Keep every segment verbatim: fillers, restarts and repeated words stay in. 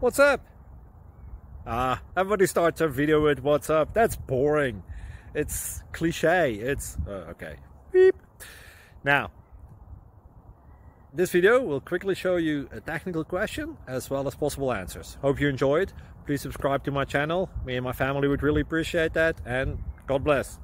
What's up? Ah, everybody starts their video with what's up. That's boring. It's cliche. It's, uh, okay. Beep. Now, this video will quickly show you a technical question as well as possible answers. Hope you enjoyed. Please subscribe to my channel. Me and my family would really appreciate that, and God bless.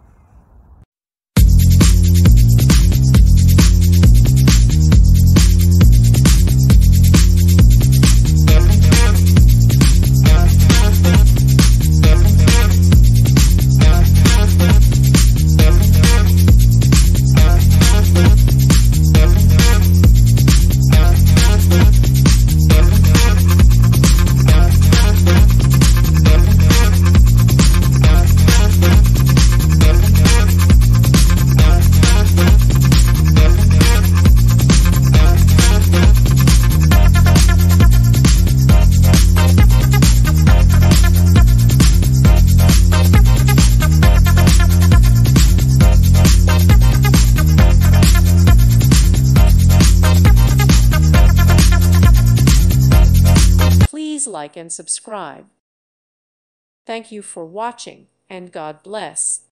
Please like and subscribe. Thank you for watching, and God bless.